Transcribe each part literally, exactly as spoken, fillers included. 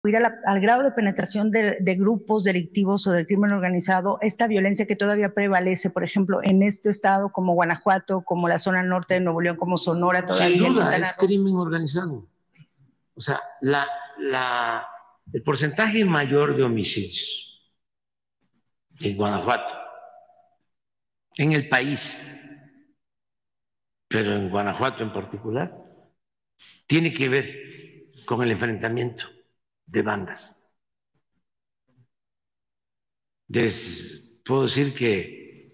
ir a la, al grado de penetración de, de grupos delictivos o del crimen organizado, esta violencia que todavía prevalece, por ejemplo, en este estado como Guanajuato, como la zona norte de Nuevo León, como Sonora todavía. Sin duda, es crimen organizado. O sea, la, la, el porcentaje mayor de homicidios en Guanajuato, en el país, pero en Guanajuato en particular, tiene que ver con el enfrentamiento de bandas. Les puedo decir que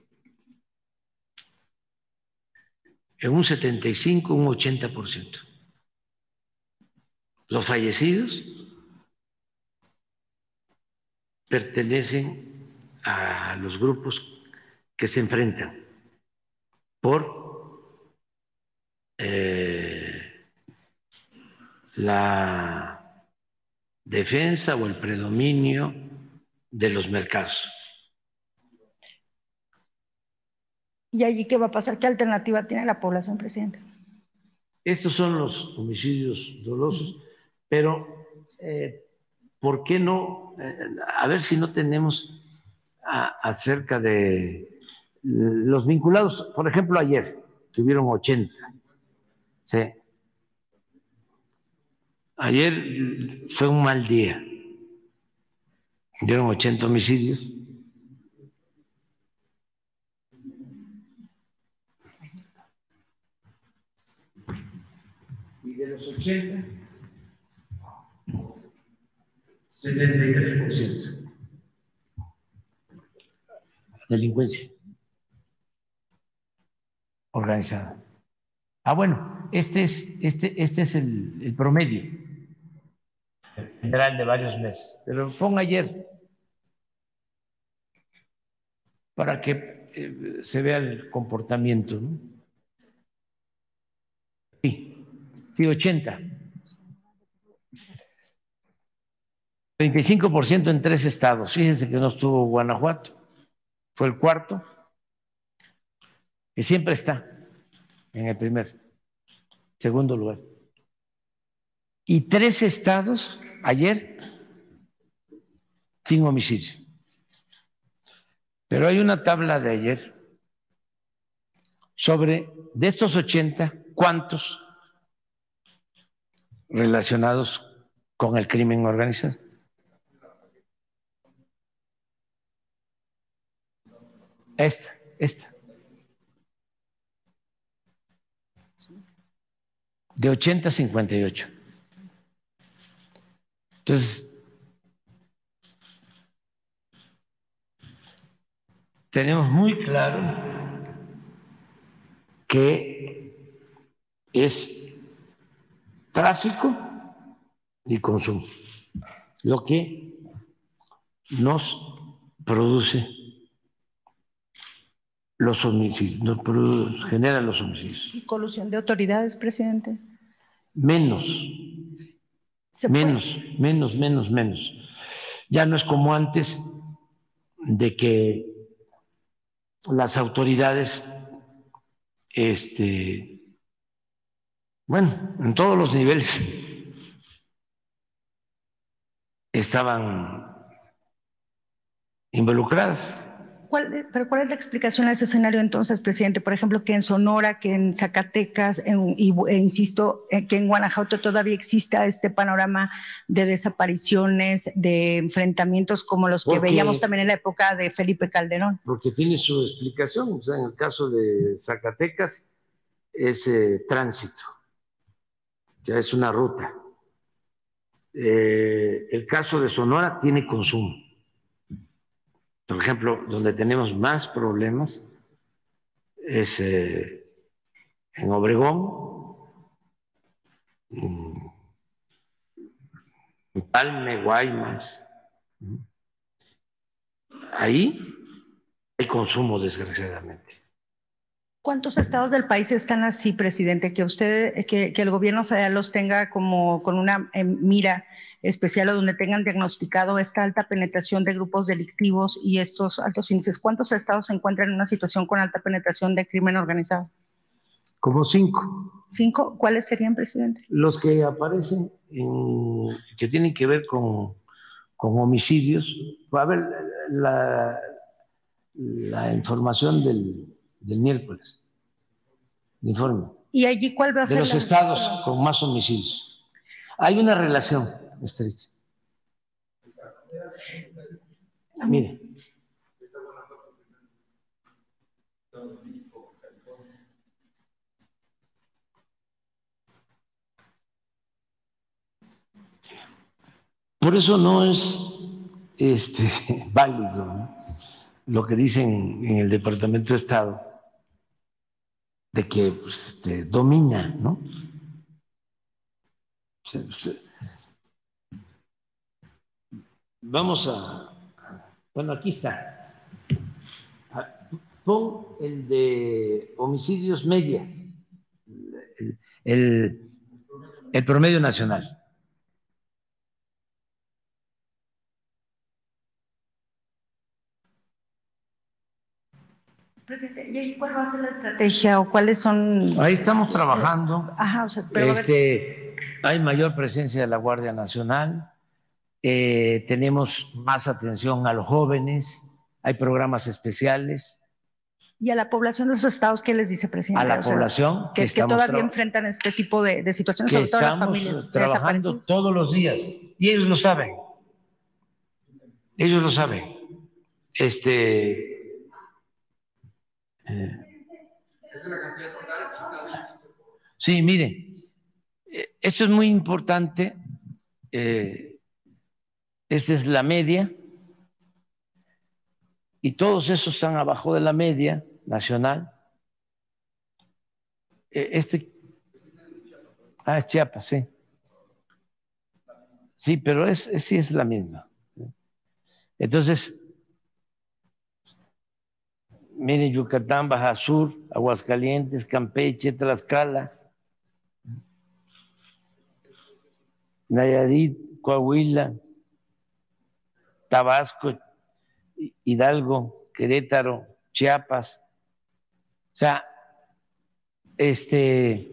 en un setenta y cinco, un ochenta por ciento los fallecidos pertenecen a los grupos que se enfrentan por eh, la defensa o el predominio de los mercados. ¿Y allí qué va a pasar? ¿Qué alternativa tiene la población, presidente? Estos son los homicidios dolosos, pero eh, ¿por qué no? Eh, a ver si no tenemos a, acerca de los vinculados, por ejemplo, ayer tuvieron ochenta. Sí. Ayer fue un mal día. Dieron ochenta homicidios. Y de los ochenta, setenta y tres por ciento delincuencia organizada. Ah, bueno, este es, este, este es el, el promedio general de varios meses. Pero pongo ayer para que eh, se vea el comportamiento, ¿no? Sí, sí, ochenta. treinta y cinco por ciento en tres estados. Fíjense que no estuvo Guanajuato, fue el cuarto, que siempre está en el primer, segundo lugar. Y tres estados ayer sin homicidio. Pero hay una tabla de ayer sobre, de estos ochenta, ¿cuántos relacionados con el crimen organizado? Esta, esta. De ochenta a cincuenta y ocho. Entonces, tenemos muy claro que es tráfico y consumo lo que nos produce los homicidios, nos produce, genera los homicidios. ¿Y colusión de autoridades, presidente? Menos, menos, menos, menos, menos. Ya no es como antes de que las autoridades, este, bueno, en todos los niveles estaban involucradas. ¿Cuál, pero ¿cuál es la explicación a ese escenario entonces, presidente? Por ejemplo, que en Sonora, que en Zacatecas, en, y, e insisto, que en Guanajuato todavía exista este panorama de desapariciones, de enfrentamientos como los porque, que veíamos también en la época de Felipe Calderón. Porque tiene su explicación. O sea, en el caso de Zacatecas es eh, tránsito, ya es una ruta. Eh, el caso de Sonora tiene consumo. Por ejemplo, donde tenemos más problemas es eh, en Obregón, en Palme, Guaymas. Ahí hay consumo, desgraciadamente. ¿Cuántos estados del país están así, presidente? Que usted, que, que el gobierno federal los tenga como con una eh, mira especial o donde tengan diagnosticado esta alta penetración de grupos delictivos y estos altos índices. ¿Cuántos estados se encuentran en una situación con alta penetración de crimen organizado? Como cinco. ¿Cinco? ¿Cuáles serían, presidente? Los que aparecen, en, que tienen que ver con, con homicidios. A ver, la, la información del, del miércoles, el informe. ¿Y allí cuál va a de ser los la... estados con más homicidios. Hay una relación estrecha. Mire. Por eso no es este, válido, ¿no?, lo que dicen en el Departamento de Estado de que pues, este, domina, ¿no? Se, se, vamos a, bueno, aquí está. Pon el de homicidios media, el, el, el promedio nacional. Presidente, ¿y ahí cuál va a ser la estrategia o cuáles son? Ahí estamos trabajando. Ajá, o sea, pero este, hay mayor presencia de la Guardia Nacional, eh, tenemos más atención a los jóvenes, hay programas especiales. ¿Y a la población de esos estados qué les dice, presidente? A la o sea, población que, que, que todavía enfrentan este tipo de, de situaciones, sobre todo las familias trabajando todos los días, y ellos lo saben, ellos lo saben. Este, eh, sí, mire, esto es muy importante. Eh, esta es la media, y todos esos están abajo de la media nacional. Este, ah, es Chiapas, sí. Sí, pero es, es, sí es la misma. Entonces, mire, Yucatán, Baja Sur, Aguascalientes, Campeche, Tlaxcala, Nayarit, Coahuila, Tabasco, Hidalgo, Querétaro, Chiapas. O sea, este,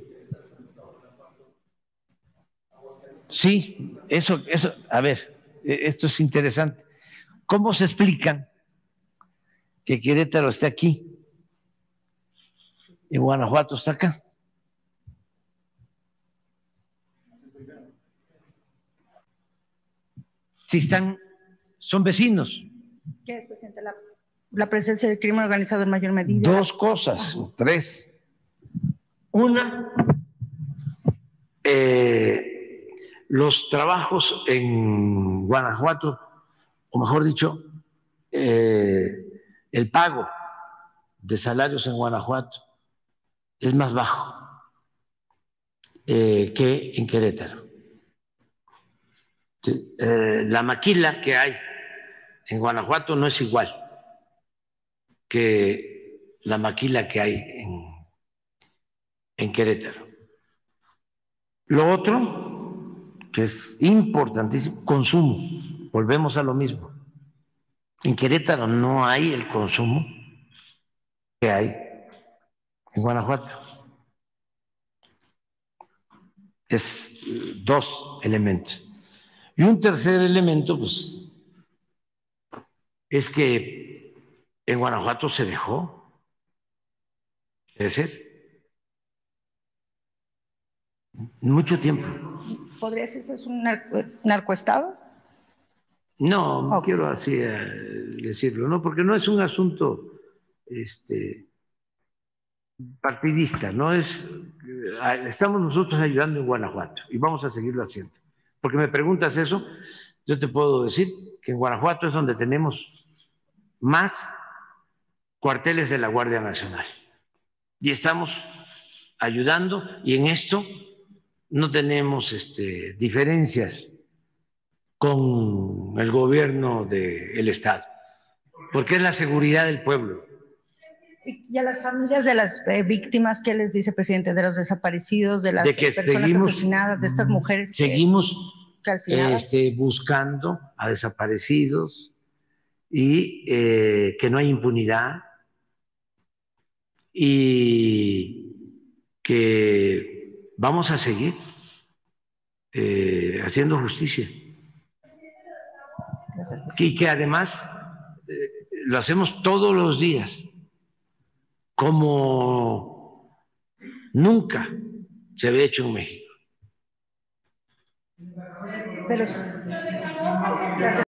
sí, eso, eso, a ver, esto es interesante. ¿Cómo se explican que Querétaro esté aquí y Guanajuato está acá? Si están, son vecinos. ¿Qué es, presidente? La, la presencia del crimen organizado en mayor medida. Dos cosas, Ajá. tres. Una, eh, los trabajos en Guanajuato, o mejor dicho, eh, el pago de salarios en Guanajuato es más bajo eh, que en Querétaro. Sí, eh, la maquila que hay en Guanajuato no es igual que la maquila que hay en, en Querétaro. Lo otro, que es importantísimo, consumo. Volvemos a lo mismo. En Querétaro no hay el consumo que hay en Guanajuato. Es dos elementos. Y un tercer elemento, pues, es que en Guanajuato se dejó de ser mucho tiempo. ¿Podría decirse que es un narco, narcoestado? No, no okay. quiero así uh, decirlo, ¿no? Porque no es un asunto este, partidista, no es. Uh, estamos nosotros ayudando en Guanajuato y vamos a seguirlo haciendo. Porque me preguntas eso, yo te puedo decir que en Guanajuato es donde tenemos más cuarteles de la Guardia Nacional y estamos ayudando, y en esto no tenemos este, diferencias con el gobierno del Estado, porque es la seguridad del pueblo. ¿Y a las familias de las eh, víctimas qué les dice, presidente, de los desaparecidos, de las de que personas seguimos, asesinadas, de estas mujeres? Seguimos este, buscando a desaparecidos y eh, que no hay impunidad y que vamos a seguir eh, haciendo justicia. Y que además eh, lo hacemos todos los días, como nunca se había hecho en México. Pero